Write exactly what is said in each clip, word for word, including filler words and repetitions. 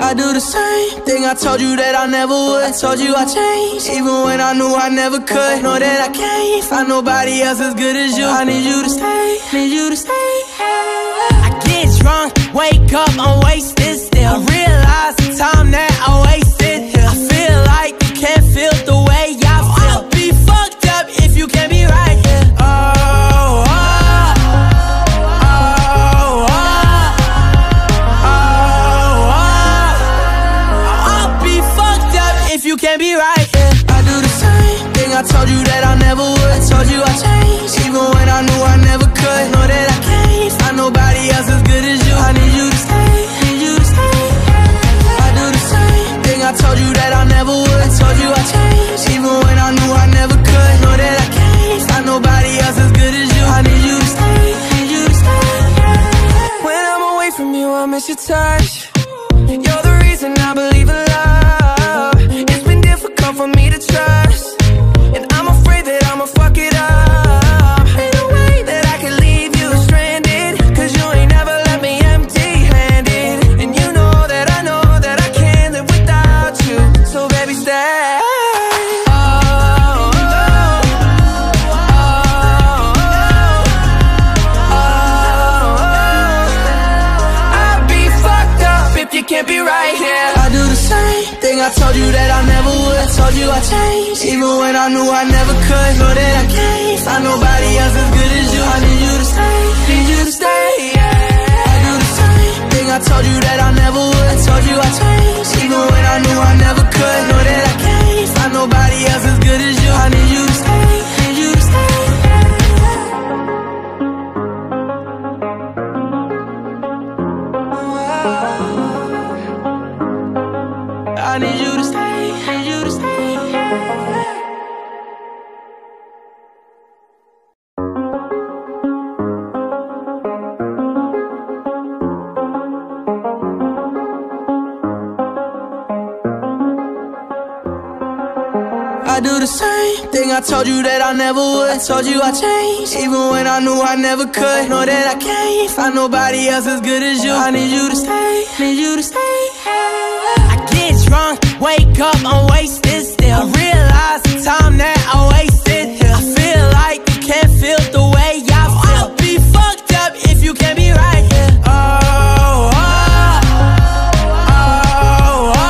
I do the same thing I told you that I never would. I told you I changed, even when I knew I never could. Know that I can't find nobody else as good as you. I need you to stay, need you to stay. I get drunk, wake up, I'm wasted still. I realize the time that I wasted here. I feel like you can't feel the way I feel. I'll be fucked up if you can't be right here. Oh, oh, oh, oh, oh, oh. I'll be fucked up if you can't be right here. I do the same thing I told you that I never would. I told you I changed, even when I knew I never could. Know that I can't find nobody else as good as you. I need you to stay, need you to stay. I do the same thing I told you that I never would. I told you I changed, even when I knew I never could. Know that I can't find nobody else as good as you. I need you to stay, need you to stay. When I'm away from you, I miss your touch. You're the reason I believe in love. It's been difficult for me to trust, and I'm afraid that I'ma fuck it up. Ain't no way that I can leave you stranded, cause you ain't never left me empty-handed. And you know that I know that I can't live without you. So baby, stay. Oh, oh, oh, oh, oh. I'd be fucked up if you can't be right here. I do the same thing I told you that I never would. I told you I changed, even when I knew I never could. Know that I can't find nobody else as good as you. I need you to stay, need you to stay, yeah. I do the same thing I told you that I never would. I told you I changed, even when I knew I never could. Know that I can't find nobody else as good as you. I need you to stay, need you to stay. I need you to stay, need you to stay. I do the same thing I told you that I never would. I told you I changed, even when I knew I never could. Know that I can't find nobody else as good as you. I need you to stay, need you to stay. I get drunk, wake up, I'm wasted still. I realize the time that I wasted here. I feel like you can't feel the way I feel. I'll be fucked up if you can't be right here. Oh, oh, oh, oh,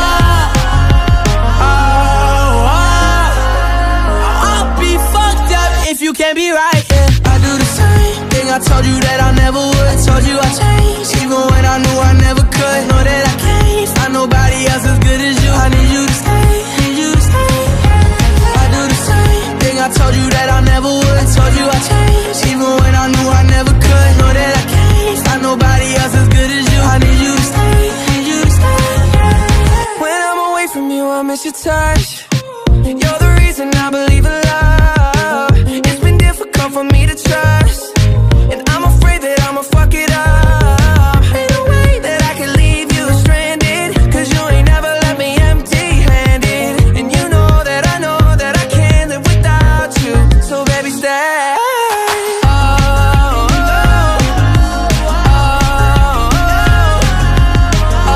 oh, oh. I'll be fucked up if you can't be right here. I do the same thing I told you that I never would. I told you I changed, even when I knew I never could. Know that I can't find nobody else as good as you. I need you to stay, need you to stay. I do the same thing I told you that I never would. I told you I changed, even when I knew I never could. Know that I can't find nobody else as good as you. I need you to stay, need you to stay. When I'm away from you, I miss your touch. You're the reason I believe in love. It's been difficult for me to trust, and I'm afraid that I'ma fuck it up. Ain't no way that I can leave you stranded, cause you ain't never left me empty-handed. And you know that I know that I can't live without you. So baby, stay. Oh, oh, oh, oh,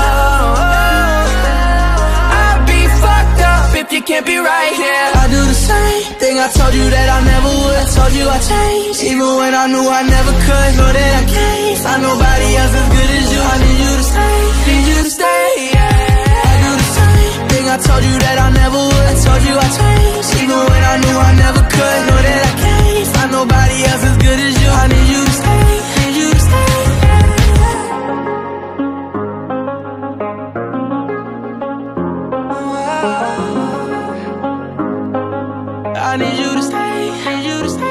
oh. I'd be fucked up if you can't be right here. I do the same thing I told you that I never would. I told you I changed, even when I knew I never could. Know that I can't find nobody else as good as you. I need you to stay, need you to stay, yeah. I do the same thing I told you that I never would. I told you I changed, even when I knew I never could. Know that I can't find nobody else as good as you. I need you to stay, need you to stay. I need you to stay, need you to stay.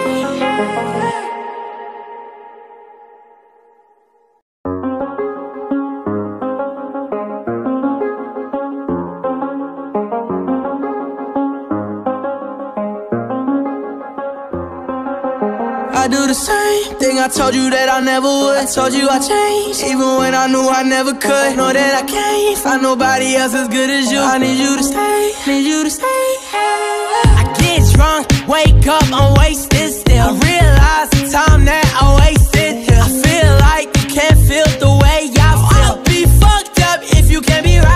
I do the same thing I told you that I never would. I told you I changed, even when I knew I never could. Know that I can't find nobody else as good as you. I need you to stay, need you to stay. I get drunk, wake up, I'm wasted still. I realize the time that I wasted here. I feel like you can't feel the way I feel. I'll be fucked up if you can't be right.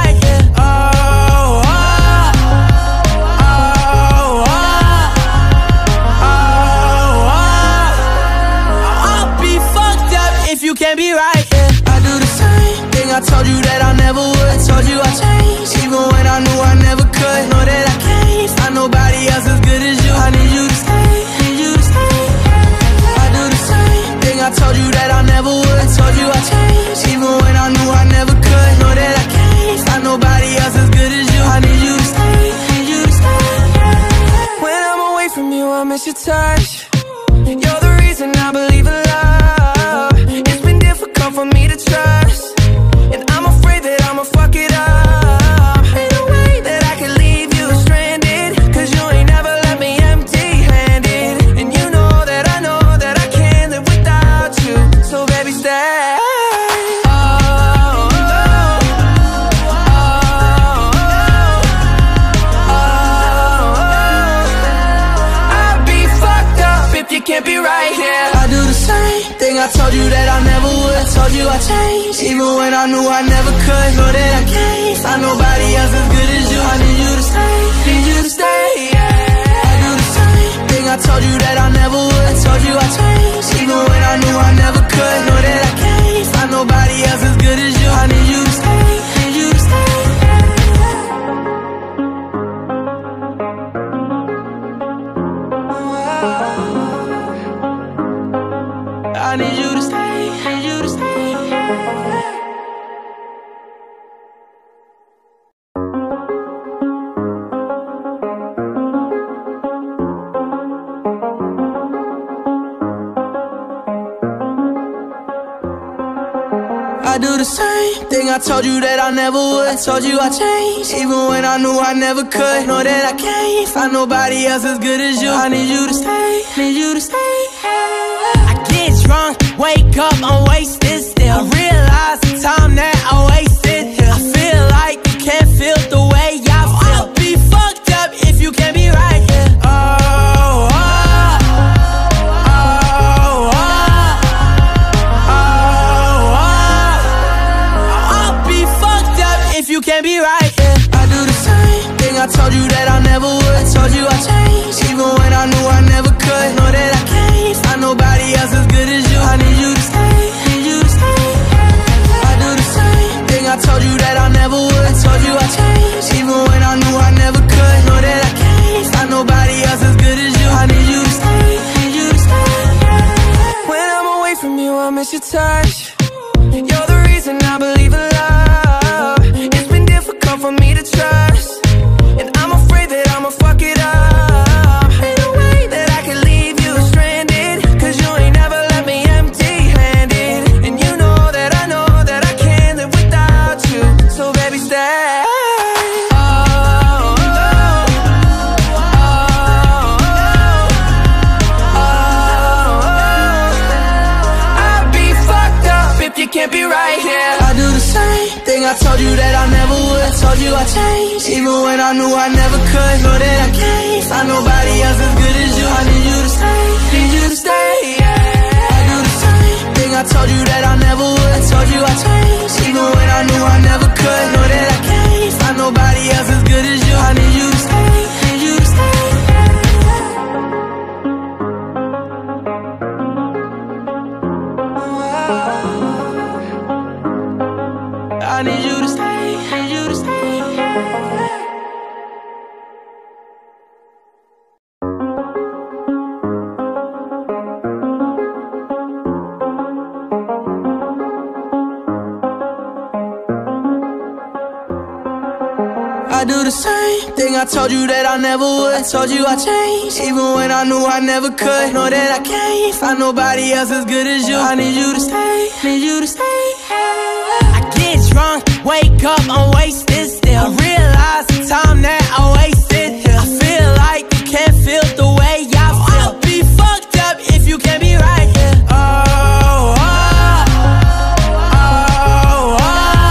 your touch. You're the reason I believe in love. It's been difficult for me to trust, and I'm afraid that I'ma fuck it up. Ain't no way that I can leave you stranded, cause you ain't never left me empty-handed. And you know that I know that I can't live without you. So baby, stay. Can't be right here. I do the same thing I told you that I never would. Told you I changed, even when I knew I never could. Know that I can't find nobody else as good as you. I need you to stay, need you to stay, yeah. I do the same thing I told you that I never would. Told you I changed, even when I knew I never could. Know that I can't find nobody else as good as you. I need you to stay, need you to stay. I need you to stay, need you to stay. I do the same thing I told you that I never would. Told you I changed, even when I knew I never could. Know that I can't find nobody else as good as you. I need you to stay, need you to stay. I get drunk, wake up, I'm wasted still. I realize the time that I wasted here. I feel like you can't feel the way I feel. I'll be fucked up if you can't be right here. Oh, oh, oh, oh, oh, oh. I'll be fucked up if you can't be right here. I do the same thing I told you that I never would. Told you I changed, even when I knew I never could. Know that I can't find nobody else as good as you. I need you to stay, need you to stay. I do the same thing I told you that I never would. Told you I changed, even when I knew I never could. Know that I can't find nobody else as good as you. I need you to stay, need you to stay. When I'm away from you, I miss your touch. You're the reason I believe in love. It's been difficult for me to trust, and I'm afraid that I'ma fuck it up. Ain't no way that I can leave you stranded, cause you ain't never left me empty-handed. And you know that I know that I can't live without you. So baby, stay. Oh, oh, oh, oh, oh. I'd be fucked up if you can't be right here. I do the same thing I told you that I never would. Told you I changed, even when I knew I never could. Know that I can't find nobody else as good as you. I need you to stay, need you to stay, yeah. I do the same thing I told you that I never would. Told you I changed, even when I knew I never could. Know that I can't find nobody else as good as you. I need you to stay, need you to stay. I need you to stay, need you to stay. I do the same thing I told you that I never would. Told you I changed, even when I knew I never could. Know that I can't find nobody else as good as you. I need you to stay, need you to stay. I get drunk, wake up, I'm wasted still. I realize the time that I wasted here. I feel like you can't feel the way I feel. I'll be fucked up if you can't be right here. Oh, oh, oh, oh,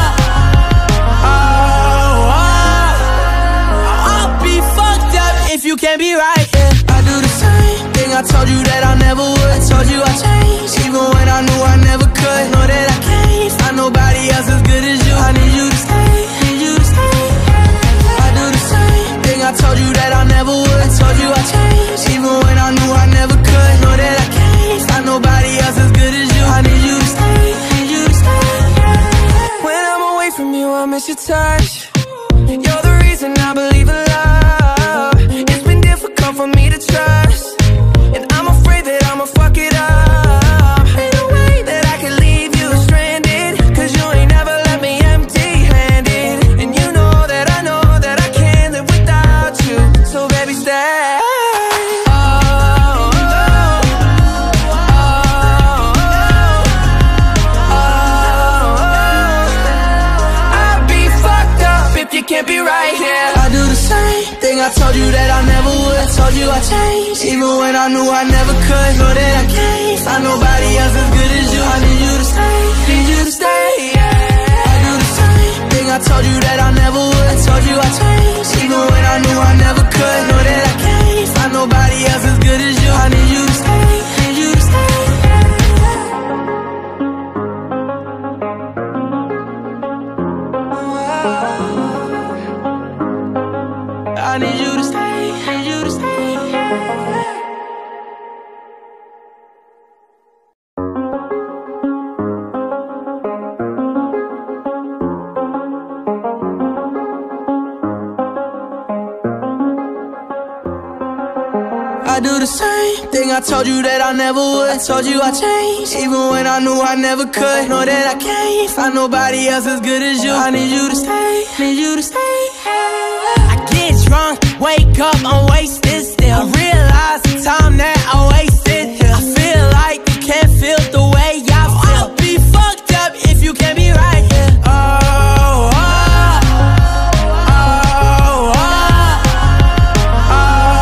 oh, oh. I'll be fucked up if you can't be right here. I do the same thing I told you that I never would. Told you I changed, even when I knew I never could. Know that I can't find nobody else as good as you. I need you to stay, need you to stay. I do the same thing I told you that I never would. Told you I changed, even when I knew I never could. Know that I can't find nobody else as good as you. I need you to stay, need you to stay. When I'm away from you, I miss your touch. You're the reason I believe in love. It's been difficult for me to trust, and I'm afraid that I'ma fuck it up. Ain't no way that I can leave you stranded, cause you ain't never left me empty-handed. And you know that I know that I can't live without you. So baby, stay. Oh, oh, told you that I never would. Told you I changed, even when I knew I never could. Know that I can't find nobody else as good as you. I need you to stay, need you to stay, yeah. I do the same thing I told you that I never would. Told you I changed, even when I knew I never could. Know that I can't find nobody else as good as you. I need you to stay, need you to stay. I need you to stay, need you to stay. I do the same thing I told you that I never would. Told you I changed, even when I knew I never could. Know that I can't find nobody else as good as you. I need you to stay, need you to stay. I get drunk, wake up, I'm wasted still. I realize the time that I wasted here. I feel like you can't feel the way I feel. I'll be fucked up if you can't be right here. Oh, oh, oh, oh, oh,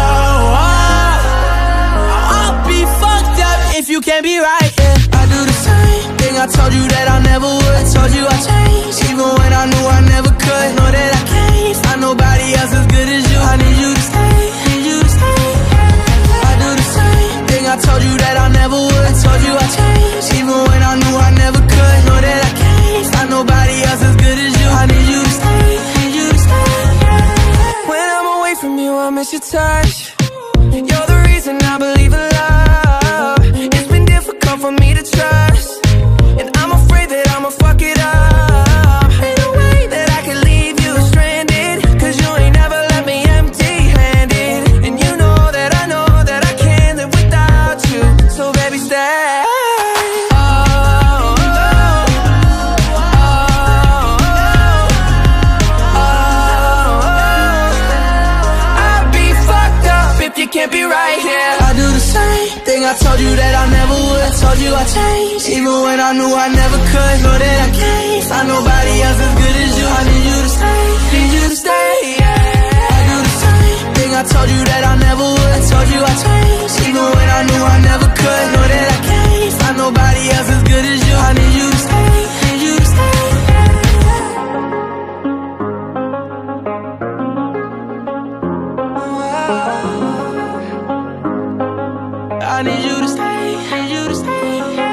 oh. I'll be fucked up if you can't be right here. I do the same thing I told you that I never would. Told you I changed, even when I knew I never could. Know that I can't find nobody else as good as you. I need you to stay, need you to stay. I do the same thing I told you that I never would. Told you I changed, even when I knew I never could. Know that I can't find nobody else as good as you. I need you to stay, need you to stay. When I'm away from you, I miss your touch. You're the reason I believe in love. It's been difficult for me to trust, and I'm afraid that I'ma fuck it up. Ain't no way that I can leave you stranded, cause you ain't never left me empty-handed. And you know that I know that I can't live without you. So baby, stay. Oh, oh, oh, oh, oh. I'd be fucked up if you can't be right here. I do the same thing I told you that I never would. Told you I changed, even when I knew I never could. Know that I can't find nobody else as good as you. I need you to stay, need you to stay, yeah. I do the same thing I told you that I never would. Told you I changed, even when I knew I never could. Know that I can't find nobody else as good as you. I need you to stay, need you to stay. I need you to stay, need you to stay.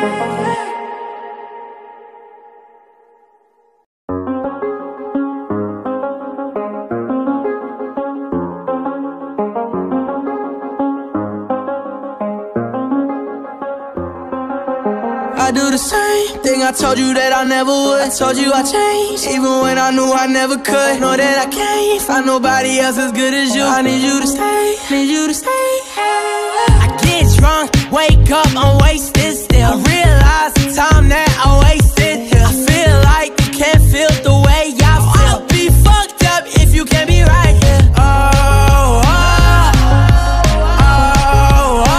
I do the same thing I told you that I never would. Told you I changed, even when I knew I never could. Know that I can't find nobody else as good as you. I need you to stay, need you to stay. I get drunk, wake up, I'm wasted still. I realize the time that I wasted here. I feel like you can't feel the way I feel. I'll be fucked up if you can't be right here. Oh, oh, oh, oh,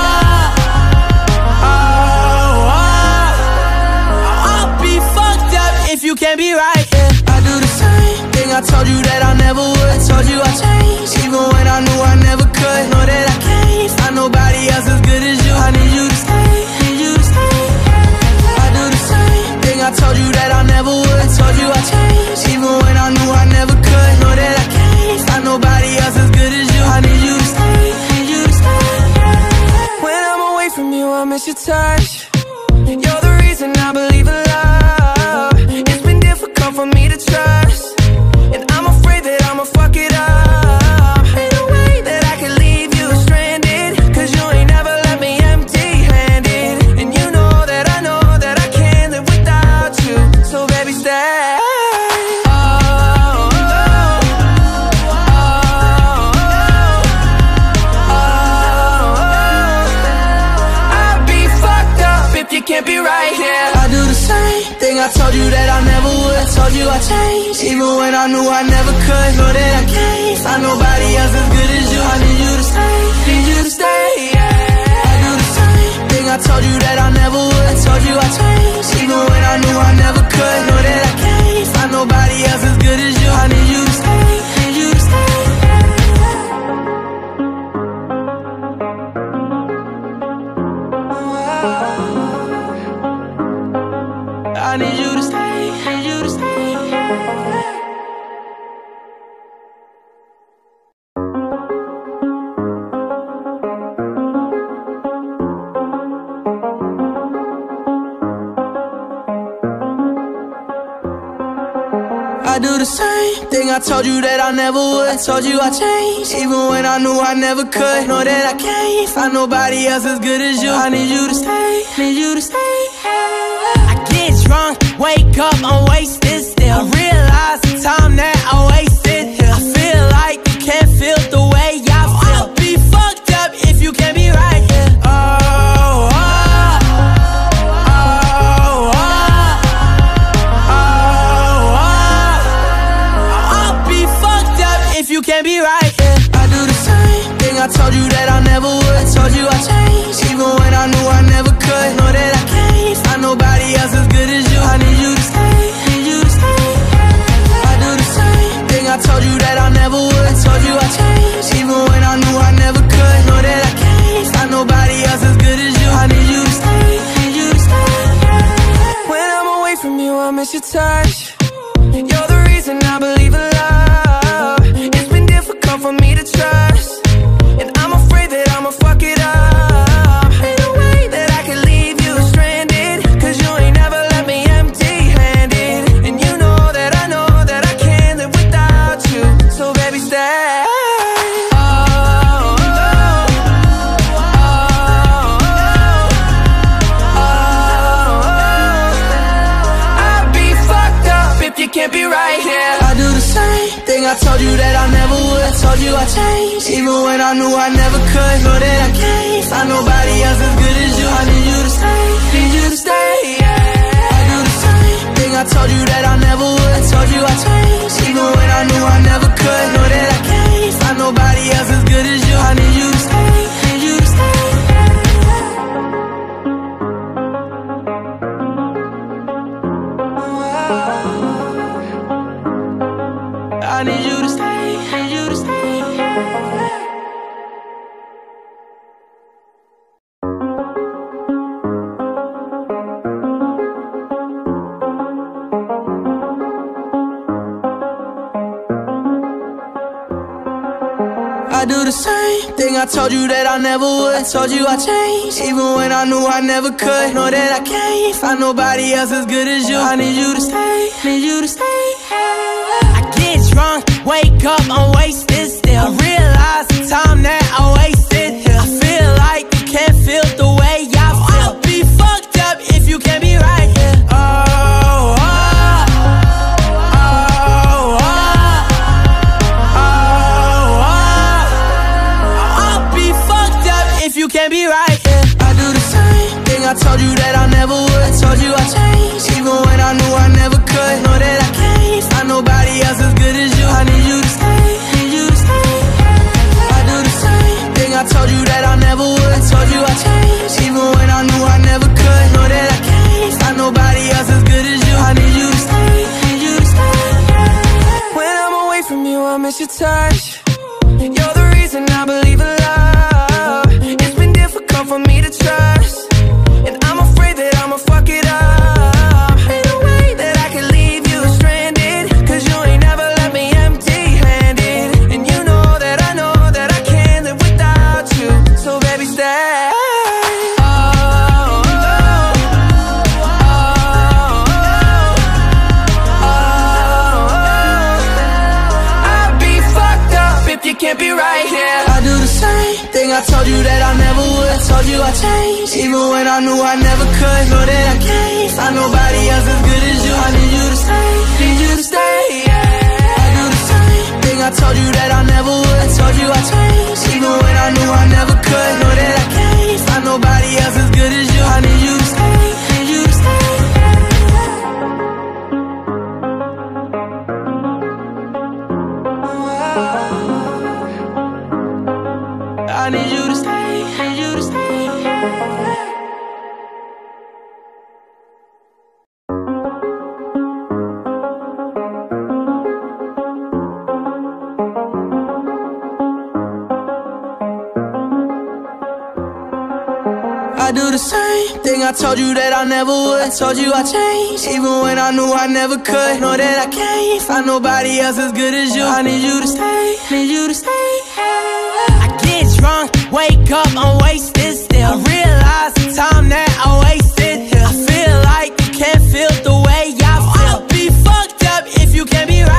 oh, oh. I'll be fucked up if you can't be right here. I do the same thing I told you that I never would. Told you I changed, even when I knew I never could. Know that I can't find nobody else as good as you. I need you to stay, need you to stay. I do the same thing I told you that I never would. Told you I changed, even when I knew I never could. Know that I can't find nobody else as good as you. I need you to stay, need you to stay. When I'm away from you, I miss your touch. You're the reason I believe in love. It's been difficult for me to trust, and I'm afraid that I'ma fuck it up. Ain't no way that I can leave you stranded, cause you ain't never left me empty-handed. And you know that I know that I can't live without you. So baby, stay. Oh, oh, oh, oh, oh. I'd be fucked up if you can't be right here. I do the same thing I told you that I never would. Told you I changed, even when I knew I never could. Know that I can't find nobody else as good as you. I need you to stay, need you to stay, yeah. I do the same thing I told you that I never would. Told you I changed, even when I knew I never could. Know that I can't find nobody else as good as you. I need you to stay, need you to stay. I do the same thing I told you that I never would. I told you I changed, even when I knew I never could. Know that I can't find nobody else as good as you. I need you to stay, need you to stay. I get drunk, wake up, I'm wasted still. I realize the time that I wasted here. I feel like you can't feel the way I feel. I'll be fucked up if you can't be right here. Oh, oh, oh, oh, oh, oh. I'll be fucked up if you can't be right here. I do the same thing I told you that I never would. I told you I changed, even when I knew I never could. Know that I can't find nobody else as good as you. I need you to stay, need you to stay. I do the same thing I told you that I never would. I told you I changed, even when I knew I never could. Know that I can't find nobody else as good as you. I need you to stay, need you to stay. When I'm away from you, I miss your touch. You're the reason I believe in love. It's been difficult for me to trust, and I'm afraid that I'ma fuck it up. Ain't no way that I can leave you stranded, cause you ain't never left me empty-handed. And you know that I know that I can't live without you. So baby, stay. Oh, oh, oh, oh, oh. I'd be fucked up if you can't be right here. I do the same thing I told you that I never would. I told you I changed, even when I knew I never could. Know that I can't find nobody else as good as you. I need you to stay, need you to stay, yeah. I do the same thing I told you that I never would. I told you I changed, even when I knew I never could. Know that I can't find nobody else as good as you. I need you to stay, need you to stay. I need you to stay, need you to stay. I do the same thing I told you that I never would. I told you I changed, even when I knew I never could. Know that I can't find nobody else as good as you. I need you to stay, need you to stay. I get drunk, wake up, I'm wasted still. I realize the time that I wasted here. I feel like you can't feel the way I feel. I'll be fucked up if you can't be right here. Oh, oh, oh, oh, oh, oh. I'll be fucked up if you can't be right here. I do the same thing I told you that I never would. I told you I changed, even when I knew I never could. Know that I can't find nobody else as good as you. I need you to stay, need you to stay. I do the same thing I told you that I never would. I told you I changed, even when I knew I never could. Know that I can't find nobody else as good as you. I need you to stay, need you to stay. When I'm away from you, I miss your touch. You're the reason I believe in love. It's been difficult for me to trust, and I'm afraid that I'ma fuck it up. Ain't no way that I can leave you stranded, cause you ain't never left me empty-handed. And you know that I know that I can't live without you. So baby, stay. Oh, oh, oh, oh, oh. I'd be fucked up if you can't be right here. I do the same thing I told you that I never would. I told you I changed, even when I knew I never could. Know that I can't find nobody else as good as you. I need you to stay, need you to stay, yeah. I do the same thing I told you that I never would. I told you I changed, even when I knew I never could. Know that I can't find nobody else as good as you. I need you to stay, need you to stay. I need you to stay, need you to stay. I do the same thing I told you that I never would. I told you I changed, even when I knew I never could. Know that I can't find nobody else as good as you. I need you to stay, need you to stay. I get drunk, wake up, I'm wasted still. I realize the time that I wasted here. I feel like you can't feel the way I feel. I'll be fucked up if you can't be right.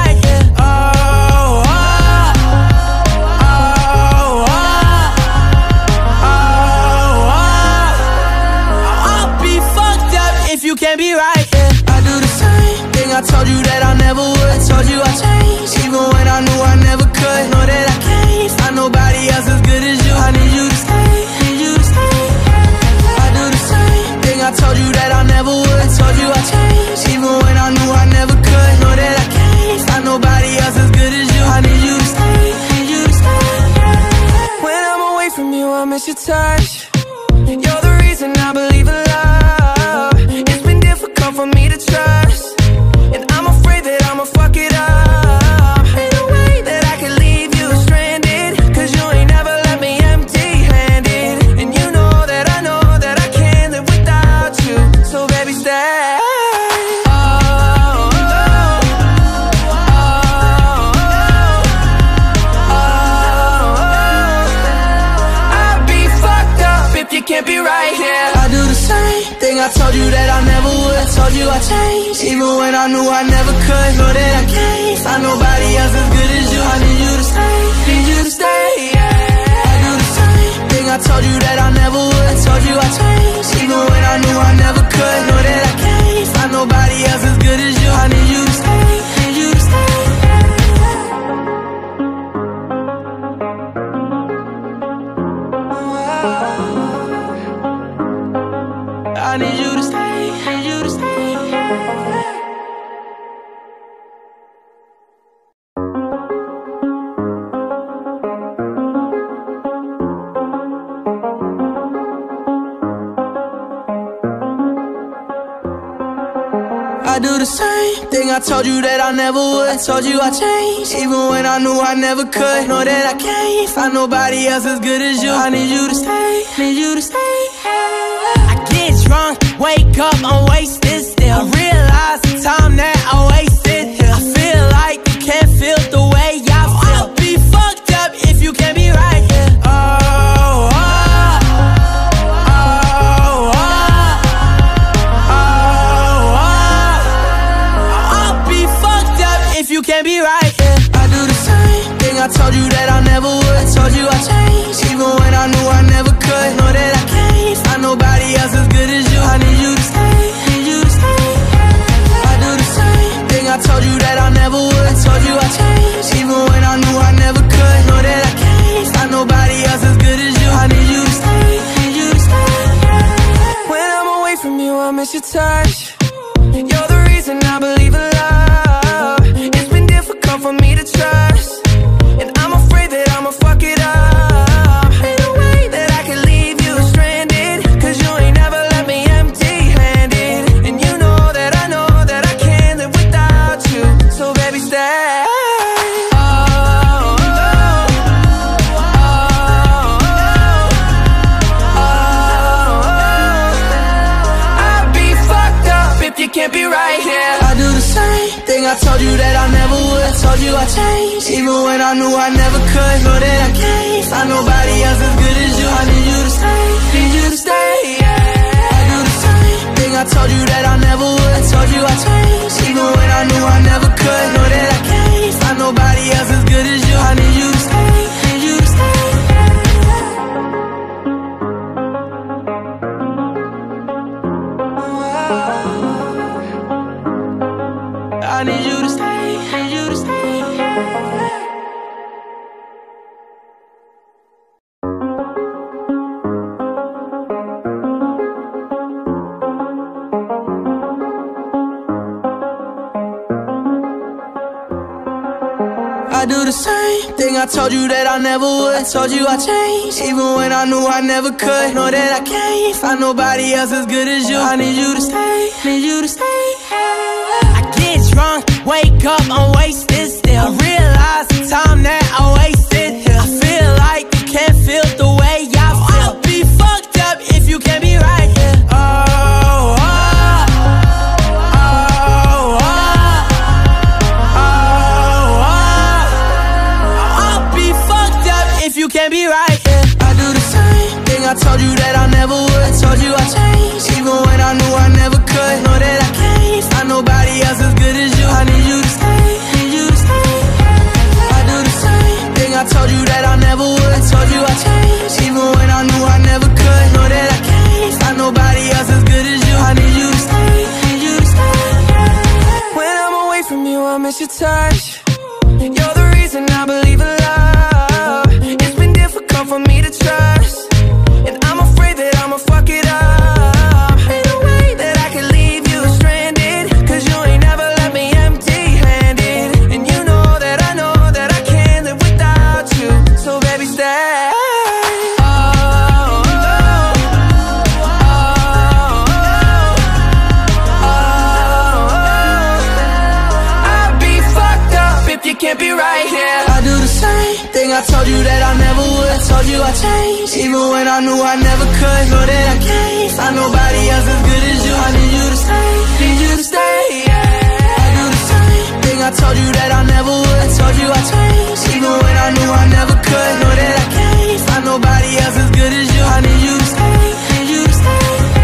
I miss your touch. You're the reason I believe in love. It's been difficult for me to trust, and I'm afraid that I'ma fuck it up. Ain't no way that I can leave you stranded, cause you ain't never left me empty-handed. And you know that I know that I can't live without you. So baby, stay. Can't be right here. I do the same thing I told you that I never would. Told you I changed, even when I knew I never could. Know that I can't find nobody else as good as you. I need you to stay, need you to stay, yeah. I do the same thing I told you that I never would. Told you I changed, even when I knew I never could. Know that I can't find nobody else as good as you. I need you to stay, need you to stay. I need you to stay, need you to stay. I do the same thing I told you that I never would. Told you I changed, even when I knew I never could. Know that I can't find nobody else as good as you. I need you to stay, need you to stay. I get drunk, wake up, I'm wasted still. I realize the time that I wasted here. I feel like you can't feel the way I feel. I'll be fucked up if you can't be right here. Oh, oh, oh, oh, oh, oh. I'll be fucked up if you can't be right here. I do the same thing I told you that I never would. Told you I changed, even when I knew I never could. Know that I can't find nobody else as good as you. I need you to stay, need you to stay. I do the same thing I told you that I never would. Told you I changed, even when I knew I never could. Know that I can't find nobody else as good as you. I need you to stay, need you to stay. When I'm away from you, I miss your touch. You're the reason I believe in love. It's been difficult for me to trust, and I'm afraid that I'ma fuck it up. Ain't no way that I can leave you stranded, cause you ain't never left me empty-handed. And you know that I know that I can't live without you. So baby, stay. Oh, oh, oh, oh, oh. I'd be fucked up if you can't be right here. I do the same thing I told you that I never would. Told you I changed, even when I knew I never could. Know that I can't find nobody else as good as you. I need you to stay, need you to stay, yeah. I do the same thing I told you that I never would. Told you I changed, even when I knew I never could. Know that I can't find nobody else as good as you. I need you to stay, need you to stay. I need you to stay, need you to stay. I do the same thing I told you that I never would. Told you I changed, even when I knew I never could. Know that I can't find nobody else as good as you. I need you to stay, need you to stay. I get drunk, wake up, I'm wasted still. I realize the time that I wasted here. I feel like you can't feel the way I feel. I'll be fucked up if you can't be right here. Oh, oh, oh, oh, oh, oh. I'll be fucked up if you can't be right here. I do the same thing I told you that I never would. Told you I changed, even when I knew I never could. Know that I can't find nobody else as good as you. I need you to stay, need you to stay. I do the same thing I told you that I never would. Told you I changed, even when I knew I never could. Know that I can't find nobody else as good as you. I need you to stay, need you to stay. When I'm away from you, I miss your touch. You're the reason I believe in love. It's been difficult for me to trust, and I'm afraid that I'ma fuck it up. Ain't no way that I can leave you stranded, cause you ain't never left me empty-handed. And you know that I know that I can't live without you. So baby, stay. right here. I do the same thing I told you that I never would. Told you I changed, even when I knew I never could. Know that I can't find nobody else as good as you. I need you to stay, need you to stay, yeah. I do the same thing I told you that I never would. Told you I changed, even when I knew I never could. Know that I can't find nobody else as good as you. I need you to stay, need you to stay.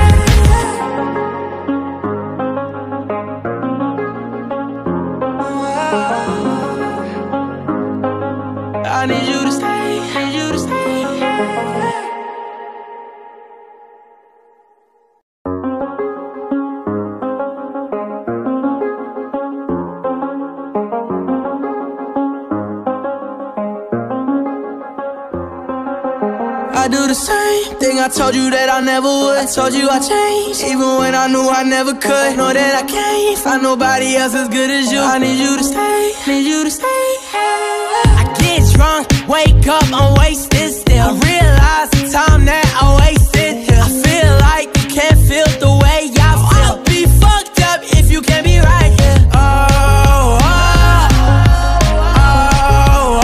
I need you to stay, need you to stay. I do the same thing I told you that I never would. I told you I changed, even when I knew I never could. Know that I can't find nobody else as good as you. I need you to stay, need you to stay. I get drunk, wake up, I'm wasted still. I realize the time that I wasted here. I feel like you can't feel the way I feel. I'll be fucked up if you can't be right here. Oh, oh, oh, oh,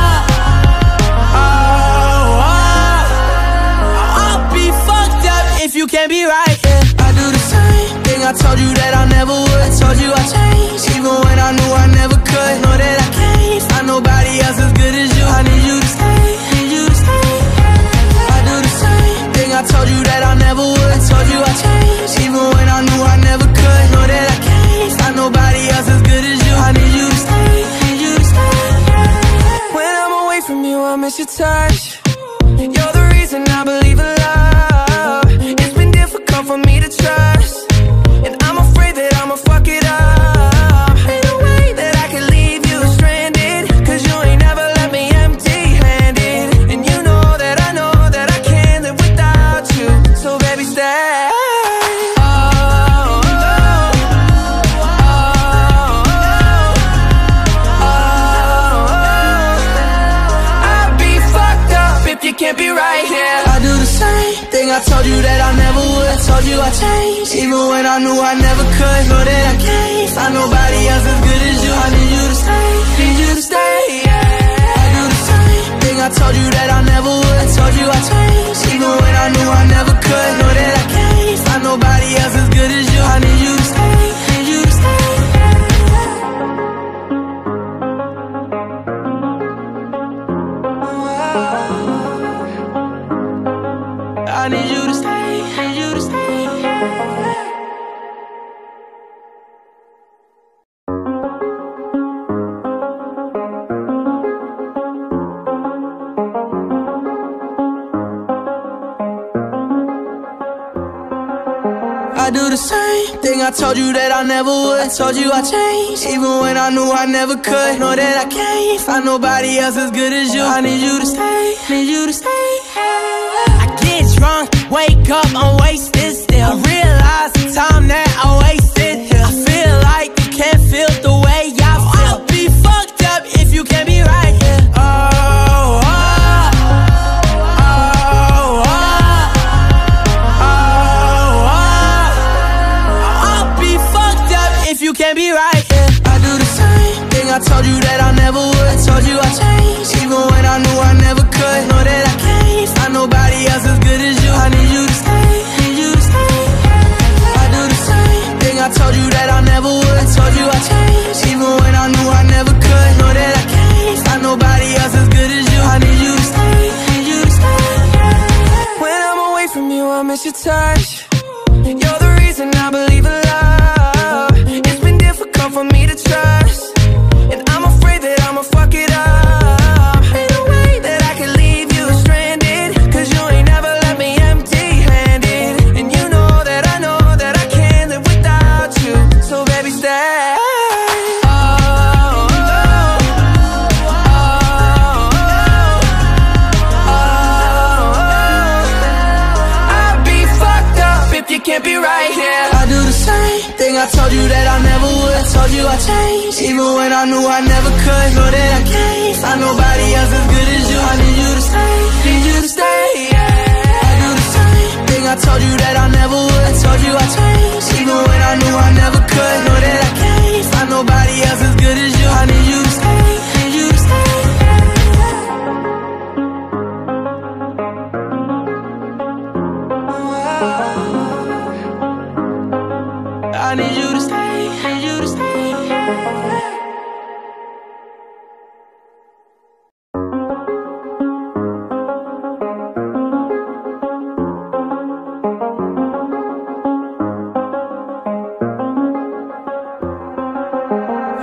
oh, oh. I'll be fucked up if you can't be right here. I do the same thing I told you that I never would. Told you I changed, even when I knew I never could. Know that I can't find nobody else as good as you. I need you to stay, need you to stay. I do the same thing I told you that I never would. Told you I changed, even when I knew I never could. Know that I can't find nobody else as good as you. I need you to stay, need you to stay. When I'm away from you, I miss your touch. You're the reason I believe in love. It's been difficult for me to trust, and I'm afraid that I'ma fuck it up. Ain't no way that I can leave you stranded, cause you ain't never left me empty-handed. And you know that I know that I can't live without you. So baby, stay. Oh, oh, oh, oh, oh. I'd be fucked up if you can't be right here. I do the same thing I told you that I never would. Told you I changed, even when I knew I never could. Know that I can't find nobody else as good as you. I need you to stay, need you to stay, yeah. I do the same thing I told you that I never would. Told you I changed, even when I knew I never could. Know that I can't find nobody else as good as you. I need you to stay, need you to stay. I need you to stay, need you to stay. I do the same thing I told you that I never would. I told you I changed, even when I knew I never could. Know that I can't find nobody else as good as you. I need you to stay, need you to stay. I get drunk, wake up, I'm wasted still. I realize the time that I wasted here. I feel like you can't feel the way I feel. I'll be fucked up if you can't be right here. Oh, oh, oh, oh, oh, oh. I'll be fucked up if you can't be right here. I do the same thing I told you that I never would. Told you I changed, even when I knew I never could. Know that I can't find nobody else as good as you. I need you to stay, need you to stay. I do the same thing I told you that I never would. Told you I changed, even when I knew I never could. Know that I can't find nobody else as good as you. I need you to stay, need you to stay. When I'm away from you, I miss your touch. You're the reason I believe in love. It's been difficult for me to trust, and I'm afraid that I'ma fuck it up. Ain't no way that I can leave you stranded, cause you ain't never left me empty-handed. And you know that I know that I can't live without you. So baby, stay. Oh, oh, oh, oh, oh. I'd be fucked up if you can't be right here. I do the same thing I told you that I never would. Told you I changed, even when I knew I never could. Know that I can't find nobody else as good as you. I need you to stay, need you to stay, yeah. I do the same thing I told you that I never would. Told you I changed, even when I knew I never could. Know that I can't find nobody else as good as you. I need you to stay, need you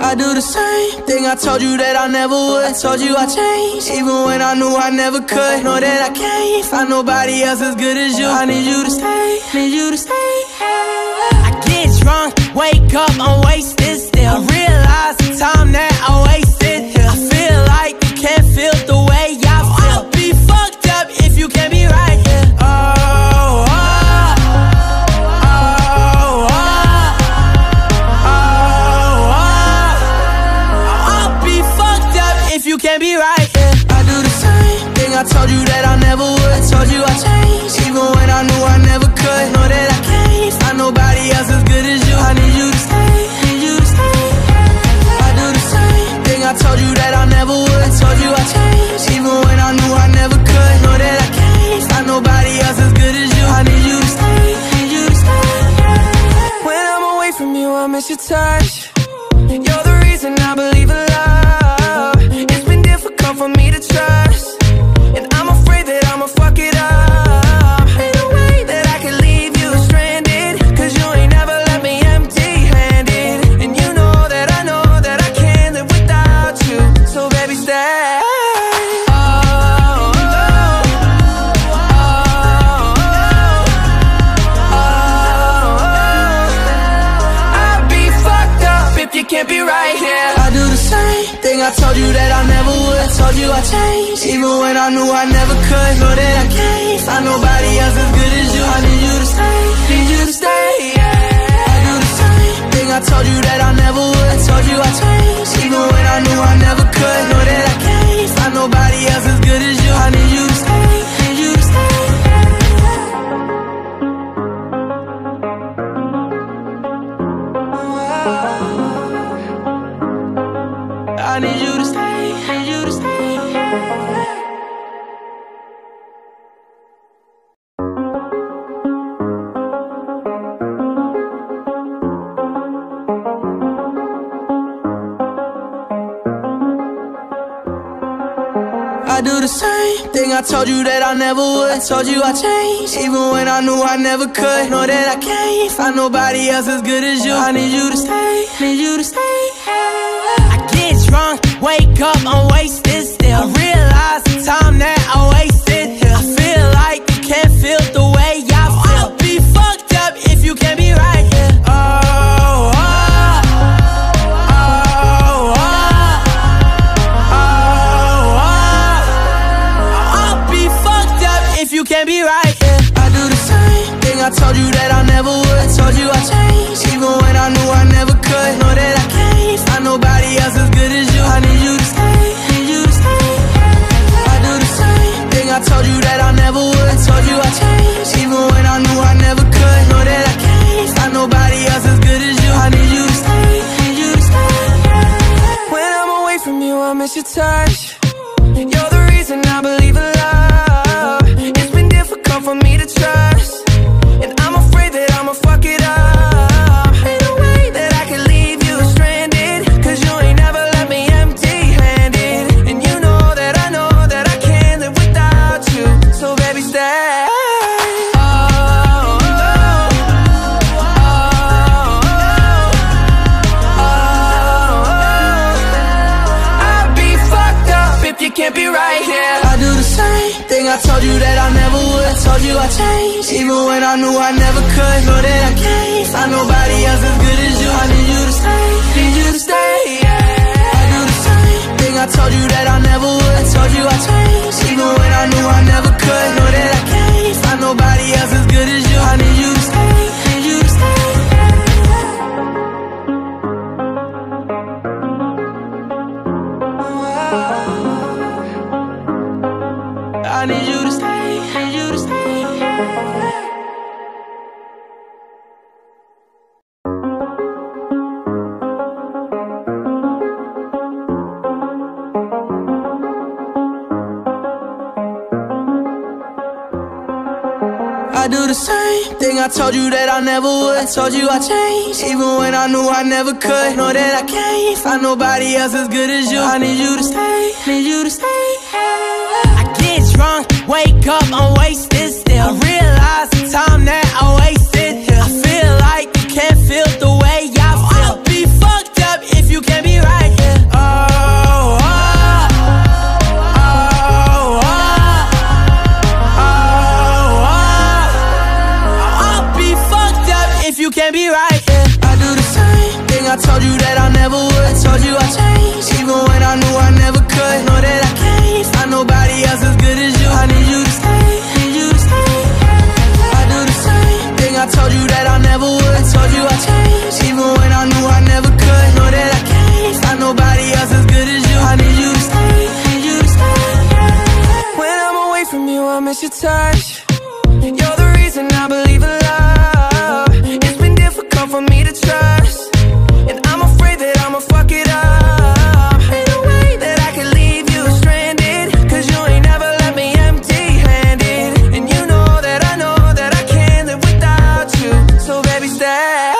I do the same thing I told you that I never would. I told you I changed, even when I knew I never could. Know that I can't find nobody else as good as you. I need you to stay, need you to stay. I get drunk, wake up, I'm wasted still. I realize the time that I wasted here. I feel like you can't feel the way I feel. I'll be fucked up if you can't be right here. Oh, oh, oh, oh, oh, oh. I'll be fucked up if you can't be right here. I do the same thing I told you that I never would. I told you I changed, even when I knew I never could. Know that I can't find nobody else as good as you. I need you to stay, need you to stay. I do the same thing I told you that I never would. I told you I changed, even when I knew I never could. Know that I can't find nobody else as good as you. I need you to stay, need you to stay. When I'm away from you, I miss your touch. You're the reason I believe in love. It's been difficult for me to trust, and I'm afraid that I'ma fuck it up. Ain't no way that I can leave you stranded, cause you ain't never left me empty-handed. And you know that I know that I can't live without you. So baby, stay. Oh, oh, oh, oh, oh. I'd be fucked up if you can't be right here. I do the same thing I told you that I never would. I told you I changed, even when I knew I never could. Know that I can't find nobody else as good as you. I need you to stay, need you to stay, yeah. I do the same thing I told you that I never would. I told you I changed, even when I knew I never could. Know that I can't find nobody else as good as you. I need you to stay, need you to stay. I need you to stay, need you to stay. I do the same thing I told you that I never would. I told you I changed, even when I knew I never could. Know that I can't find nobody else as good as you. I need you to stay, need you to stay. I get drunk, wake up, I'm wasted still. I realize the time that I wasted here. I feel like you can't feel the way I feel. I'll be fucked up if you can't be right here. Oh, oh, oh, oh, oh, oh. I'll be fucked up if you can't be right here. I do the same thing I told you that I never would. I told you I changed, even when I knew I never could. Know that I can't find nobody else as good as you. I need you to stay, need you to stay. I do the same thing I told you that I never would. I told you I changed, even when I knew I never could. Know that I can't find nobody else as good as you. I need you to stay, need you to stay. When I'm away from you, I miss your touch. You're the reason I believe in love. It's been difficult for me to trust, and I'm afraid that I'ma fuck it up. Ain't no way that I can leave you stranded, cause you ain't never left me empty-handed. And you know that I know that I can't live without you. So baby, stay. Oh, oh, oh, oh, oh. I'd be fucked up if you can't be right here. I do the same thing I told you that I never would. I told you I changed, even when I knew I never could. Know that I can't find nobody else as good as you. I need you to stay, need you to stay, yeah. I do the same thing I told you that I never would. I told you I changed, even when I knew I never could. Know that I can't find nobody else as good as you. I need you to stay, need you to stay. I need you to stay, need you to stay. I do the same thing I told you that I never would. I told you I changed, even when I knew I never could. Know that I can't find nobody else as good as you. I need you to stay, need you to stay. I get drunk, wake up, I'm wasted still. I realize the time that I wasted here. I feel like you can't feel the way I feel. I'll be fucked up if you can't be right. from you, I miss your touch. You're the reason I believe in love. It's been difficult for me to trust, and I'm afraid that I'ma fuck it up. Ain't no way that I can leave you stranded, cause you ain't never left me empty-handed. And you know that I know that I can't live without you. So baby, stay.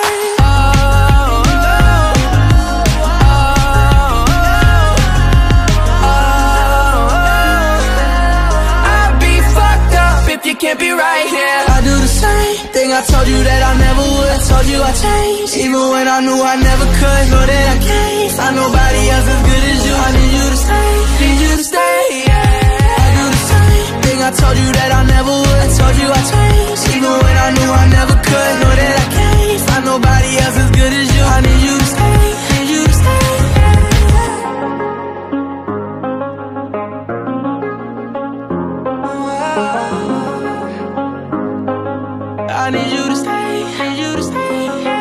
Can't be right here. I do the same thing I told you that I never would. Told you I changed, even when I knew I never could. Know that I can't find nobody else as good as you. I need you to stay, need you to stay, yeah. I do the same thing I told you that I never would. Told you I changed, even when I knew I never could. Know that I can't find nobody else as good as you. I need you to stay, need you to stay. I need you to stay, need you to stay.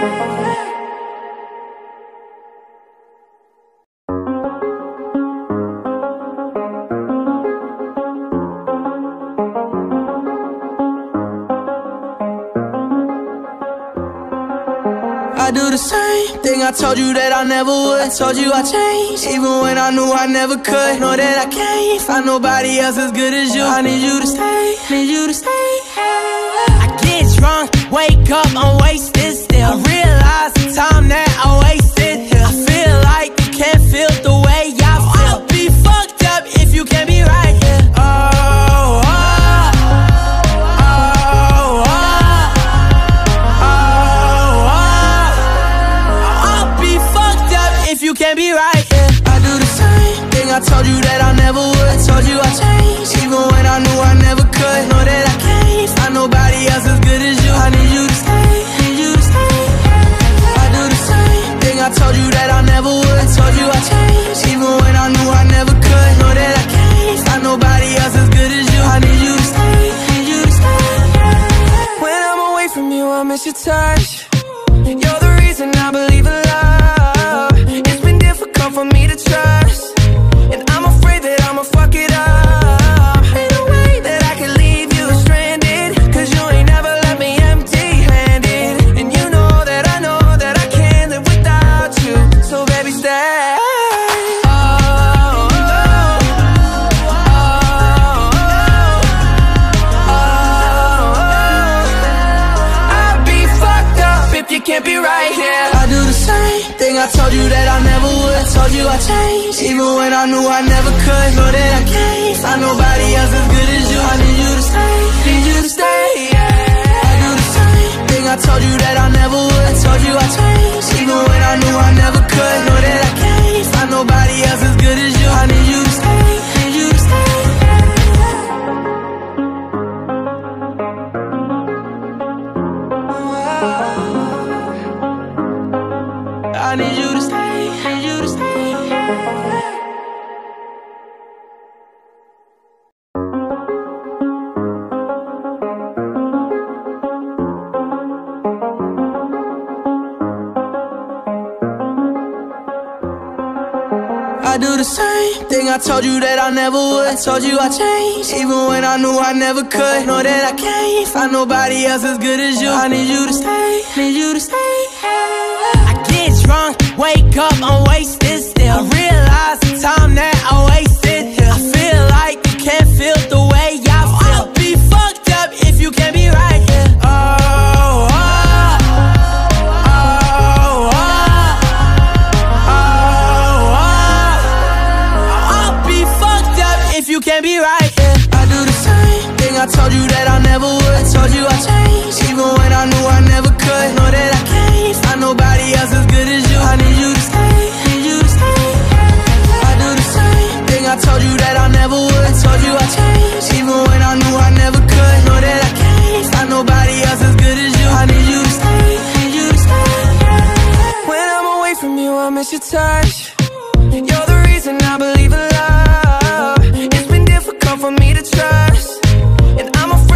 I do the same thing I told you that I never would. Told you I changed, even when I knew I never could. Know that I can't find nobody else as good as you. I need you to stay, need you to stay. I get drunk, wake up, I'm wasted still. I realize the time that I wasted here. I feel like you can't feel the way I feel. I'll be fucked up if you can't be right here. Oh, oh, oh, oh, oh, oh. I'll be fucked up if you can't be right here. I do the same thing I told you that I never would. Told you I changed, even when I knew I never could. Know that I can't find nobody else as good as you. I need you to stay, need you to stay. I do the same thing I told you that I never would. Told you I changed, even when I knew I never could. Know that I can't find nobody else as good as you. I need you to stay, need you to stay. When I'm away from you, I miss your touch. You're the reason I believe in love. It's been difficult for me to trust, and I'm afraid that I'ma fuck it up. Ain't no way that I can leave you stranded, cause you ain't never left me empty-handed. And you know that I know that I can't live without you. So baby, stay. Oh, oh, oh, oh, oh. I'd be fucked up if you can't be right here. I do the same thing I told you that I never would. Told you I changed, even when I knew I never could. Know that I can't find nobody else as good as you. I need you to stay, need you to stay, yeah. I do the same thing I told you that I never would. Told you I changed, even when I knew I never could. Know that I can't find nobody else as good as you. I need you to stay, need you to stay. I need you to stay, need you to stay. I do the same thing I told you that I never would. Told you I changed, even when I knew I never could. Know that I can't find nobody else as good as you. I need you to stay, need you to stay. I get drunk, wake up, I'm wasted still. I realize the time that I wasted here. I feel like you can't feel the way I feel. I'll be fucked up if you can't be right here. Oh, oh, oh, oh, oh, oh. I'll be fucked up if you can't be right here. I do the same thing I told you that I never would. Told you I changed, even when I knew I never could. Know that I can't find nobody else as good as you. I need you to stay, need you to stay. I do the same thing I told you that I never would. Told you I changed, even when I knew I never could. Know that I can't find nobody else as good as you. I need you to stay, need you to stay. When I'm away from you, I miss your touch. You're the reason I believe in love. It's been difficult for me to trust, and I'm afraid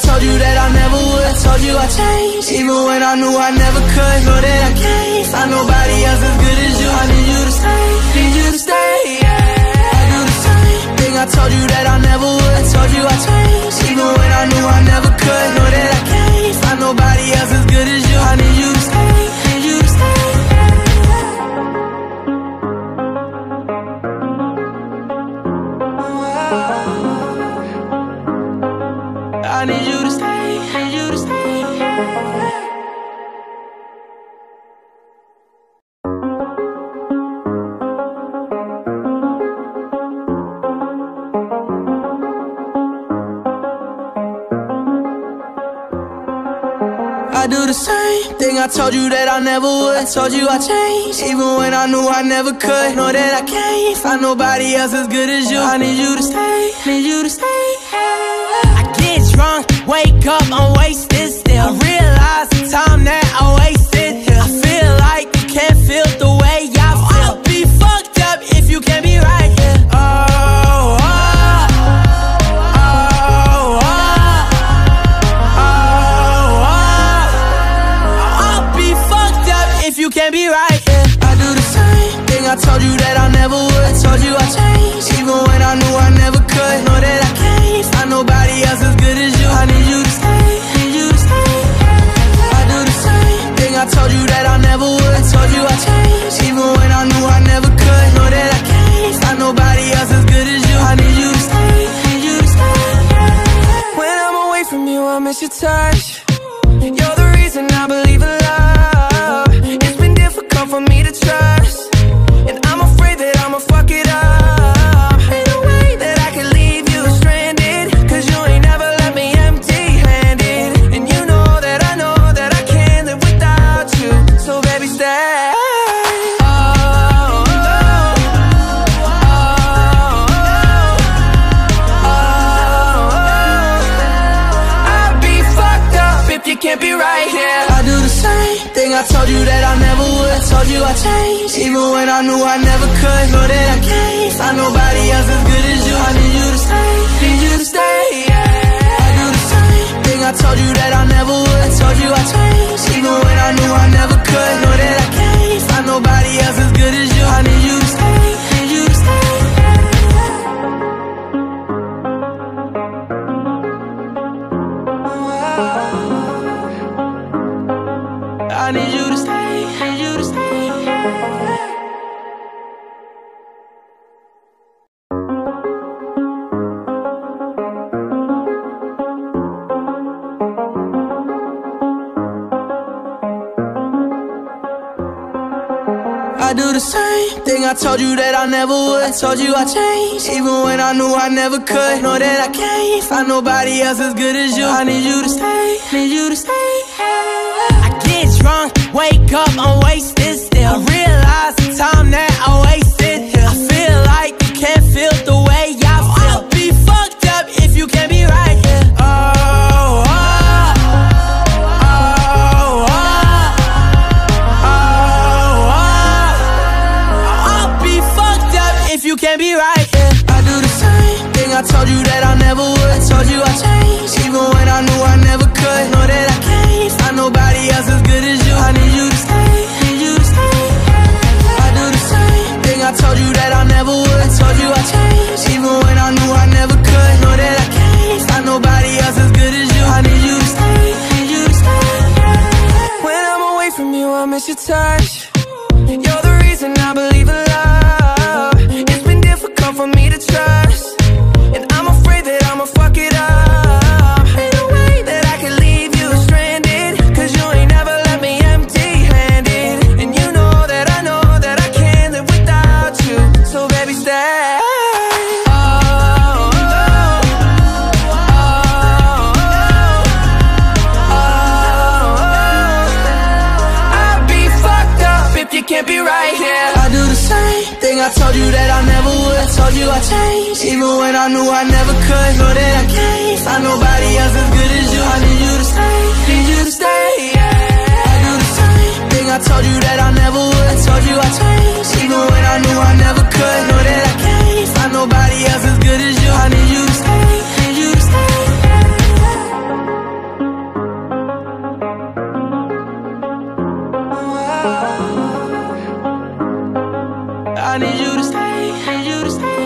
told you that I never would. Told you I changed, even when I knew I never could. Know that I can't find nobody else as good as you. I need you to stay, need you to stay, yeah. I do the same thing I told you that I never would. Told you I changed, even when I knew I never could. Know that I can't find nobody else as good as you. I need you to stay, need you to stay. I need you to stay, need you to stay. I do the same thing I told you that I never would. Told you I changed, even when I knew I never could. Know that I can't find nobody else as good as you. I need you to stay, need you to stay. I get drunk, wake up, I'm wasted still. I realize the time that I wasted here. I feel like you can't feel the way I feel. I'll be fucked up if you can't be right here. Oh, oh, oh, oh, oh, oh. I'll be fucked up if you can't be right here. I do the same thing I told you that I never would. Told you I changed, even when I knew I never could. Know that I can't find nobody else as good as you. I need you to stay, need you to stay. I do the same thing I told you that I never would. Told you I changed, even when I knew I never could. Know that I can't find nobody else as good as you. I need you to stay, need you to stay. When I'm away from you, I miss your touch. You're the reason I believe in love. It's been difficult for me to trust, and I'm afraid that I'ma fuck it up. Ain't no way that I can leave you stranded, cause you ain't never left me empty-handed. And you know that I know that I can't live without you. So baby, stay. Oh, oh, oh, oh, oh. I'd be fucked up if you can't be right here. I do the same thing I told you that I never would. Told you I changed, even when I knew I never could. Know that I can't find nobody else as good as you. I need you to stay, need you to stay, yeah. I do the same thing I told you that I never would. Told you I changed, even when I knew I never could. Know that I can't find nobody else as good as you. I need you to stay, need you to stay. I need you to stay, need you to stay. I do the same thing I told you that I never would. Told you I changed, even when I knew I never could. Know that I can't find nobody else as good as you. I need you to stay, need you to stay. I get drunk, wake up, I'm wasted still. I realize the time that I wasted here. I feel like you can't feel the way I feel. I'll be fucked up if you can't be right here. Oh, oh, oh, oh, oh, oh. I'll be fucked up if you can't be right here. I do the same thing I told you that I never would. Told you I changed, even when I knew I never could. Know that I can't find nobody else as good as you. I need you to stay, need you to stay. I do the same thing I told you that I never would. Told you I changed, even when I knew I never could. Know that I can't find nobody else as good as you. I need you to stay, need you to stay. When I'm away from you, I miss your touch. You're the reason I believe in love. It's been difficult for me to trust, and I'm afraid that I'ma fuck it up. Ain't no way that I can leave you stranded, cause you ain't never left me empty-handed. And you know that I know that I can't live without you. So baby, stay. Oh, oh, oh, oh, oh. I'd be fucked up if you can't be right here. I do the same thing I told you that I never would. Told you I changed, even when I knew I never could. Know that I can't find nobody else as good as you. I need you to stay, need you to stay, yeah. I do the same thing I told you that I never would. Told you I changed, even when I knew I never could. Know that I can't find nobody else as good as you. I need you to stay, need you to stay. I need you to stay, need you to stay.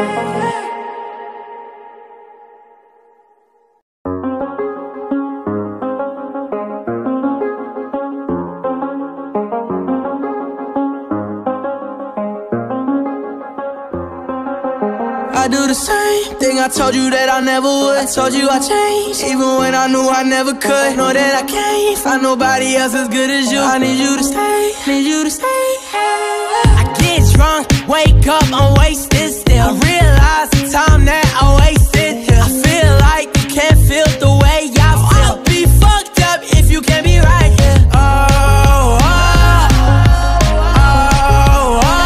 I do the same thing I told you that I never would. I told you I changed, even when I knew I never could. Know that I can't find nobody else as good as you. I need you to stay, need you to stay. I get drunk, wake up, I'm wasted still. I realize the time that I wasted here. I feel like you can't feel the way I feel. I'll be fucked up if you can't be right here. Oh, oh, oh, oh, oh.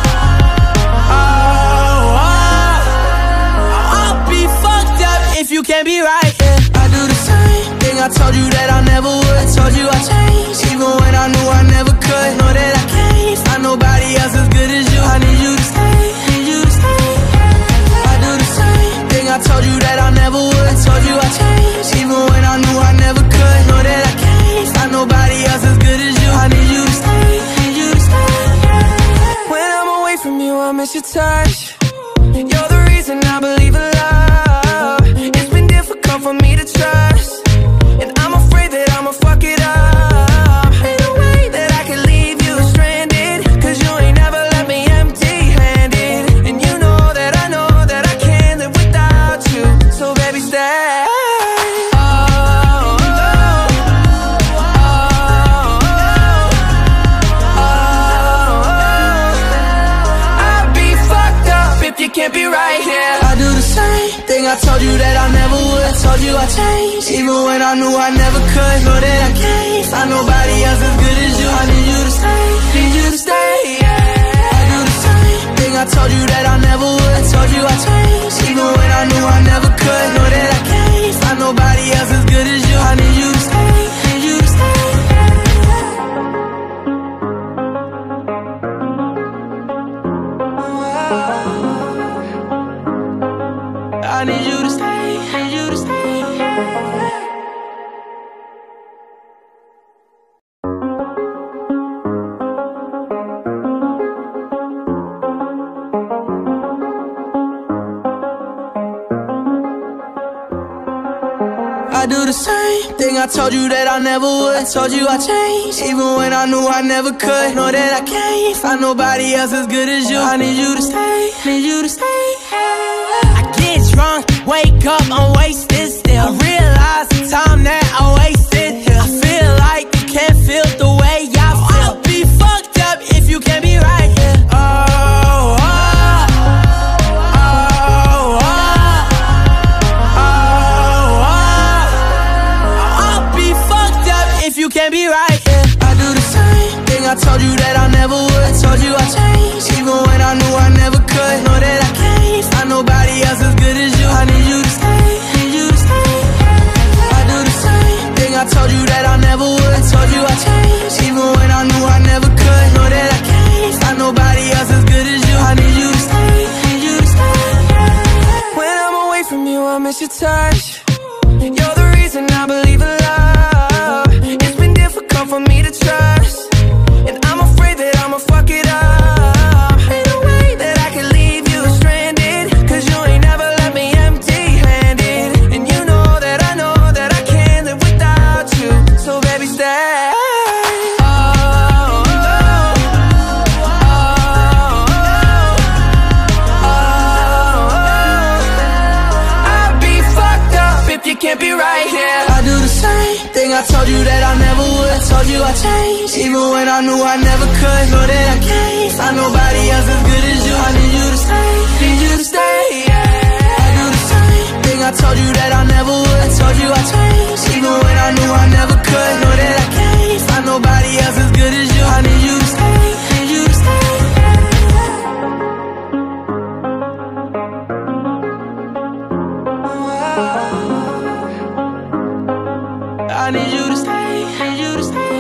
If you can't be right, yeah. I do the same thing I told you that I never would. I told you I changed, even when I knew I never could. Know that I can't find nobody else as good as you. I need you to stay, need you to stay. I do the same thing I told you that I never would. I told you I changed, even when I knew I never could. Know that I can't find nobody else as good as you. I need you to stay, need you to stay. When I'm away from you, I miss your touch. You're the reason I believe in love. It's been difficult for me to trust, and I'm afraid that I'ma fuck it up. Ain't no way that I can leave you stranded, cause you ain't never left me empty-handed. And you know that I know that I can't live without you. So baby, stay. Oh, oh, oh, oh, oh. I'd be fucked up if you can't be right here. I do the same thing I told you that I never would. I told you I changed, even when I knew I never could. Know that I can't find nobody else as good as you. I need you to stay, need you to stay, yeah. I do the same thing I told you that I never would. I told you I changed, even when I knew I never could. Know that I can't find nobody else as good as you. I need you to stay, need you to stay. I need you to stay, need you to stay. I do the same thing I told you that I never would. I told you I changed, even when I knew I never could. Know that I can't find nobody else as good as you. I need you to stay, need you to stay. I get drunk, wake up, I'm wasted still. I realize the time that I wasted here. I feel like you can't feel the way I feel. I'll be fucked up if you can't be right here. Oh, oh, oh, oh, oh, oh. I'll be fucked up if you can't be right here. I do the same thing I told you that I never would. I told you I changed, even when I knew I never could. Know that I can't find nobody else as good as you. I need you to stay, need you to stay. I do the same thing I told you that I never would. I told you I changed, even when I knew I never could. Know that I can't find nobody else as good as you. I need you to stay, need you to stay. When I'm away from you, I miss your touch. You're the reason I believe in love. It's been difficult for me to trust, and I'm afraid that I'ma fuck it up. Ain't no way that I can leave you stranded, cause you ain't never left me empty-handed. And you know that I know that I can't live without you. So baby, stay. Oh, oh, oh, oh, oh. I'd be fucked up if you can't be right here. I do the same thing I told you that I never would. I told you I changed, even when I knew I never could. Know that I can't find nobody else as good as you. I need you to stay, need you to stay, yeah. I do the same thing I told you that I never would. I told you I changed, even when I knew I never could. Know that I can't find nobody else as good as you. I need you to stay, need you to stay. I need you to stay, need you to stay.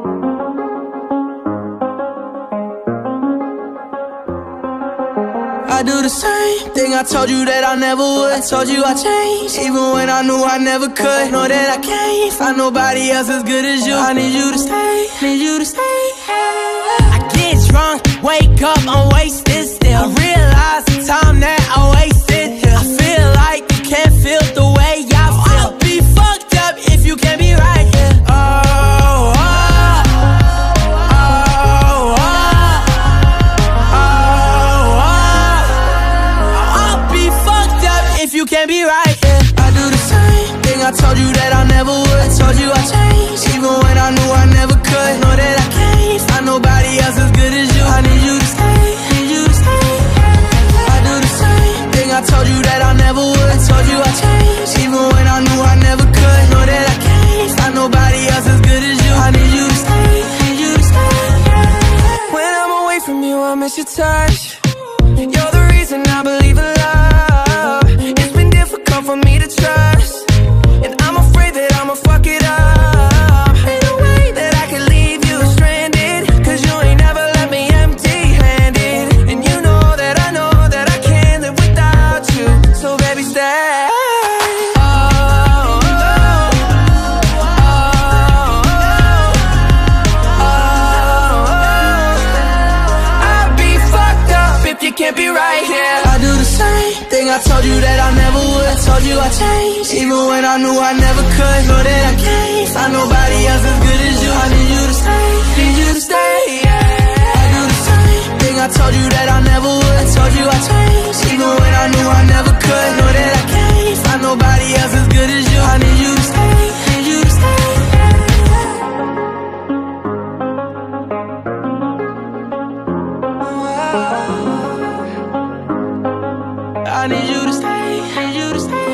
I I do the same thing I told you that I never would. I told you I changed, even when I knew I never could. Know that I can't find nobody else as good as you. I need you to stay, need you to stay. I get drunk, wake up, I'm wasted still. I realize the time that I wasted here. I feel like you can't feel the way I feel. I'll be fucked up if you can't be right here. Oh, oh, oh, oh, oh, oh. I'll be fucked up if you can't be right here. I do the same thing I told you that I never would. Told you I changed, even when I knew I never could. Know that I can't find nobody else as good as you. I need you to stay, need you to stay. I do the same thing I told you that I never would. Told you I changed, even when I knew I never could. Know that I can't find nobody else as good as you. I need you to stay, need you to stay. When I'm away from you, I miss your touch. You're the reason I believe in love. It's been difficult for me to trust, and I'm afraid that I'ma fuck it up. Ain't no way that I can leave you stranded, cause you ain't never left me empty-handed. And you know that I know that I can't live without you. So baby, stay. Oh, oh, oh, oh, oh. I'd be fucked up if you can't be right here. I do the same thing I told you that I never would. Told you I changed, even when I knew I never could. Know that I can't find nobody else as good as you. I need you to stay, need you to stay, yeah. I do the same thing I told you that I never would. Told you I changed, even when I knew I never could. Know that I can't find nobody else as good as you. I need you to stay, need you to stay. I need you to stay, need you to stay.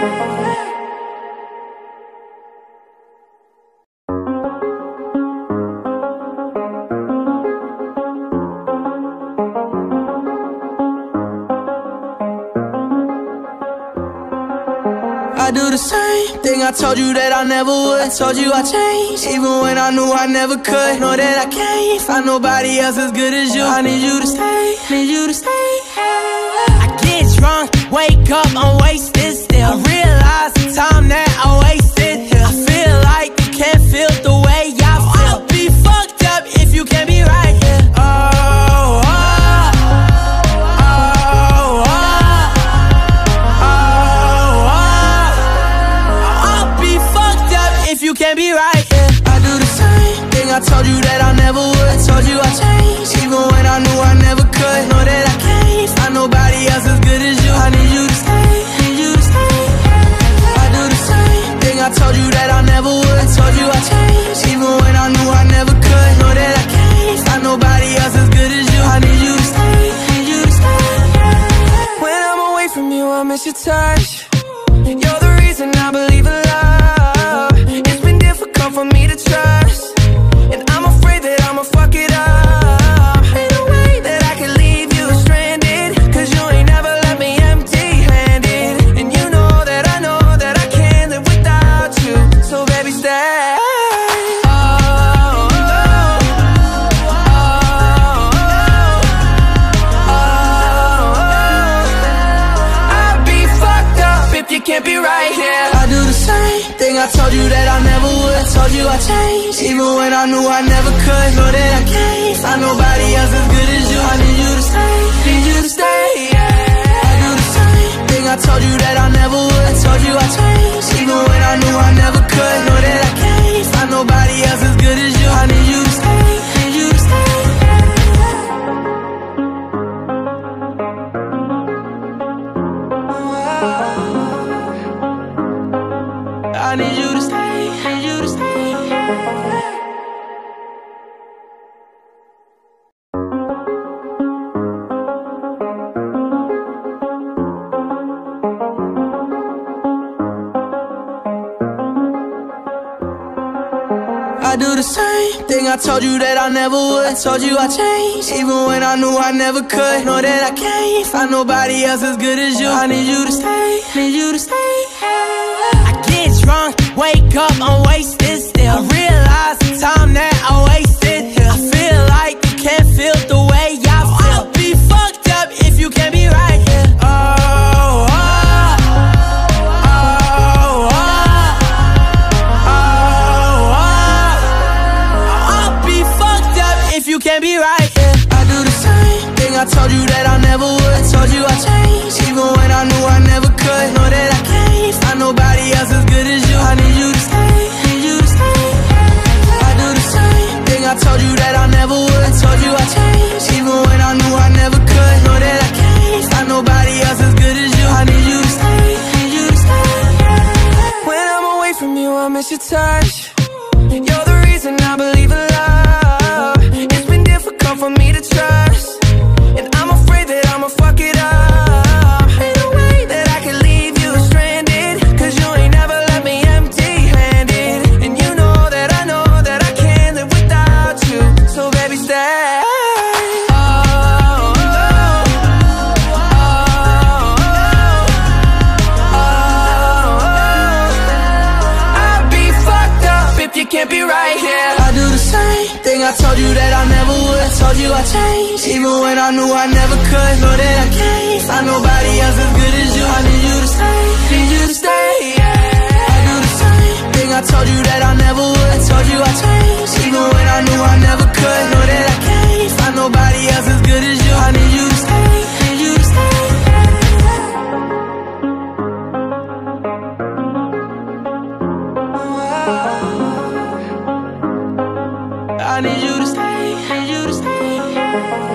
I do the same thing I told you that I never would. I told you I changed, even when I knew I never could. Know that I can't find nobody else as good as you. I need you to stay, need you to stay. I get drunk, wake up, I'm wasted still. I realize the time that I wasted here. I feel like you can't feel the way I feel. I'll be fucked up if you can't be right here. Oh, oh, oh, oh, oh, oh. I'll be fucked up if you can't be right here. I do the same thing I told you that I never would. Told you I changed, even when I knew I never could. Know that I can't find nobody else as good as you. I need you to stay, need you to stay. I do the same thing I told you that I never would. Told you I changed, even when I knew I never could. Know that I can't find nobody else as good as you. I need you to stay, need you to stay. When I'm away from you, I miss your touch. You're the reason I believe in love. It's been difficult for me to trust, and I'm afraid that I'ma fuck it up. Ain't no way that I can leave you stranded, cause you ain't never left me empty-handed. And you know that I know that I can't live without you. So baby, stay. Oh, oh, oh, oh, oh. I'd be fucked up if you can't be right here. I do the same thing I told you that I never would. Told you I changed, even when I knew I never could. Know that I can't find nobody else as good as you. I need you to stay, need you to stay, yeah. I do the same thing I told you that I never would. Told you I changed, even when I knew I never could. Know that I can't find nobody else as good as you. I need you to stay, need you to stay. I need you to stay, need you to stay. I do the same thing I told you that I never would. I told you I changed, even when I knew I never could. Know that I can't find nobody else as good as you. I need you to stay, need you to stay. I get drunk, wake up, I'm wasted still. I realize the time that I wasted here. I feel like you can't feel the way I feel. I'll be fucked up if you can't be right. knew I never could. Know that I can't find nobody else as good as you. I need you to stay, need you to stay, yeah. I do the same thing I told you that I never would. I told you I changed, even when I knew I never could. Know that I can't find nobody else as good as you. I need you to stay, need you to stay, yeah. I need you to stay, need you to stay, yeah.